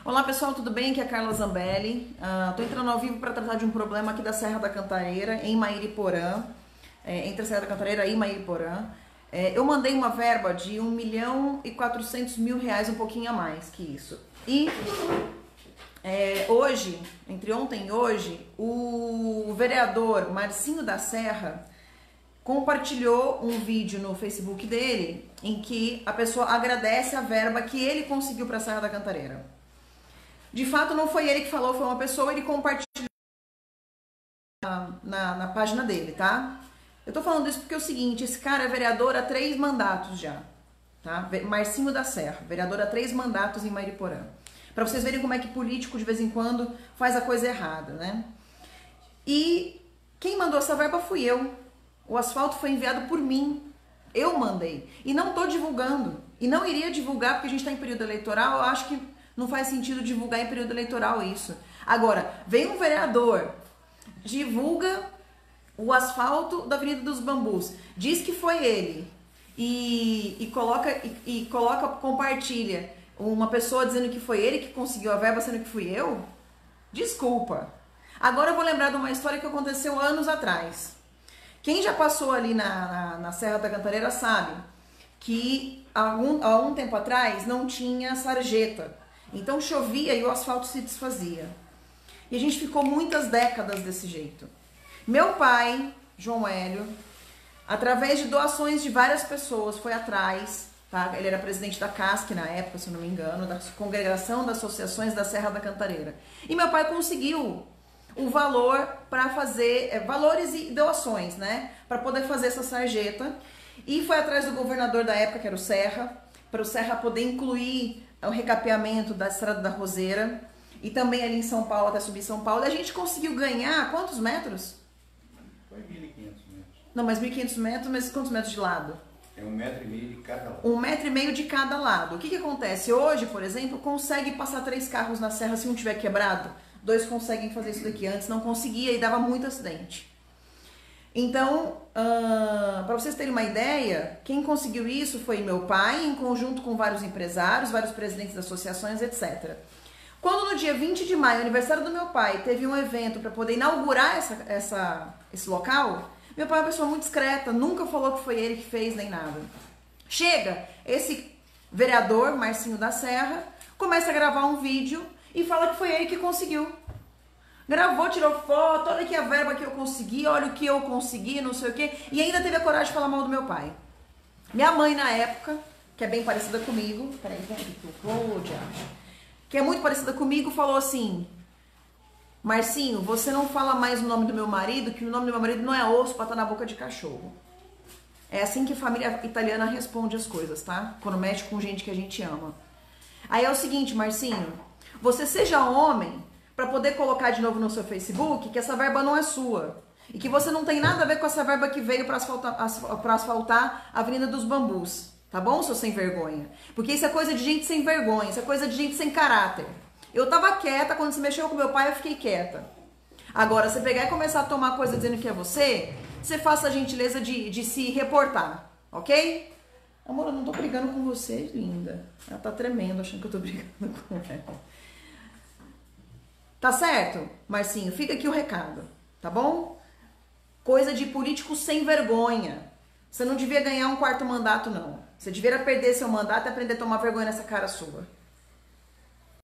Olá pessoal, tudo bem? Aqui é a Carla Zambelli. Tô entrando ao vivo para tratar de um problema aqui da Serra da Cantareira, em Mairiporã, entre a Serra da Cantareira e Mairiporã. Eu mandei uma verba de R$ 1.400.000, um pouquinho a mais que isso. E hoje, entre ontem e hoje, o vereador Marcinho da Serra compartilhou um vídeo no Facebook dele em que a pessoa agradece a verba que ele conseguiu para a Serra da Cantareira. De fato, não foi ele que falou, foi uma pessoa, ele compartilhou na página dele, tá? Eu tô falando isso porque é o seguinte, esse cara é vereador há 3 mandatos já, tá? Marcinho da Serra, vereador há 3 mandatos em Mairiporã. Pra vocês verem como é que político, de vez em quando, faz a coisa errada, né? E quem mandou essa verba fui eu. O asfalto foi enviado por mim. Eu mandei. E não tô divulgando. E não iria divulgar porque a gente tá em período eleitoral, eu acho que não faz sentido divulgar em período eleitoral isso. Agora, vem um vereador, divulga o asfalto da Avenida dos Bambus, diz que foi ele e compartilha uma pessoa dizendo que foi ele que conseguiu a verba, sendo que fui eu. Desculpa. Agora eu vou lembrar de uma história que aconteceu anos atrás. Quem já passou ali na Serra da Cantareira sabe que há um tempo atrás não tinha sarjeta. Então chovia e o asfalto se desfazia. E a gente ficou muitas décadas desse jeito. Meu pai, João Hélio, através de doações de várias pessoas, foi atrás, tá? Ele era presidente da CASC na época, se eu não me engano, da Congregação das Associações da Serra da Cantareira. E meu pai conseguiu o valor para fazer, valores e doações, né? Para poder fazer essa sarjeta. E foi atrás do governador da época, que era o Serra, para o Serra poder incluir o recapeamento da Estrada da Roseira e também ali em São Paulo, até subir São Paulo. E a gente conseguiu ganhar quantos metros? Foi 1.500 metros. Não, mas 1.500 metros, mas quantos metros de lado? É 1,5 metro de cada lado. 1,5 metro de cada lado. O que acontece? Hoje, por exemplo, consegue passar 3 carros na serra se um tiver quebrado. 2 conseguem fazer isso daqui. Antes não conseguia e dava muito acidente. Então, para vocês terem uma ideia, quem conseguiu isso foi meu esse em conjunto com vários empresários, vários presidentes de associações, etc. Quando no dia 20 de maio, aniversário do meu pai, teve um evento para poder inaugurar esse local, meu pai é uma pessoa muito discreta, nunca falou que foi ele que fez nem nada. Chega esse vereador, Marcinho da Serra, começa a gravar um vídeo e fala que foi ele que conseguiu. Gravou, tirou foto, olha aqui a verba que eu consegui, olha o que eu consegui, não sei o quê. E ainda teve a coragem de falar mal do meu pai. Minha mãe, na época, que é bem parecida comigo, peraí, que é muito parecida comigo, falou assim: Marcinho, você não fala mais o nome do meu marido, que o nome do meu marido não é osso pra estar na boca de cachorro. É assim que a família italiana responde as coisas, tá? Quando mexe com gente que a gente ama. Aí é o seguinte, Marcinho, você seja homem para poder colocar de novo no seu Facebook que essa verba não é sua. E que você não tem nada a ver com essa verba que veio para asfaltar a Avenida dos Bambus. Tá bom, seu sem vergonha? Porque isso é coisa de gente sem vergonha, isso é coisa de gente sem caráter. Eu tava quieta, quando você mexeu com meu pai, eu fiquei quieta. Agora, você pegar e começar a tomar coisa dizendo que é você faça a gentileza de se reportar, ok? Amor, eu não tô brigando com você, linda. Ela tá tremendo, achando que eu tô brigando com ela. Tá certo, Marcinho? Fica aqui o recado, tá bom? Coisa de político sem vergonha. Você não devia ganhar um 4º mandato, não. Você devia perder seu mandato e aprender a tomar vergonha nessa cara sua.